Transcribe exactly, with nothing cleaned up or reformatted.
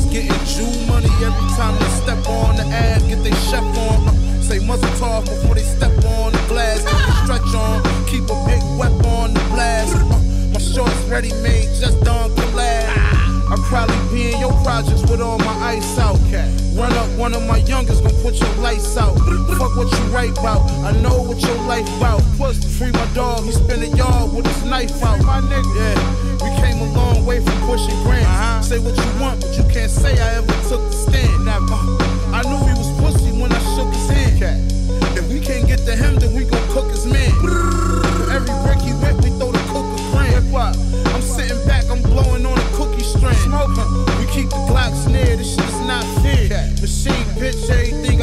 getting Jew money every time they step on the ass, get they chef on. Uh, say muzzle talk before they step on the glass, get they stretch on, keep a big weapon on the blast. Uh, my shorts ready made, just done collab. I'll probably be in your projects with all my ice out. Run up one of my youngest, gon' put your lights out. Fuck what you write about, I know what your life about. Plus, free my dog, he spin a yard with his knife out. My nigga, yeah, we came a long way from pushing grams. Uh-huh. Say what you want, but you can't say I ever took the stand. Never. I knew he was pussy when I shook his hand. If we can't get to him, then we gon' cook his man. For every brick he whip, we throw the cook a grand. I'm sitting back, I'm blowing on a cookie strand. Smoking, we keep the Glocks near, this shit is not fair. Machine bitch, everything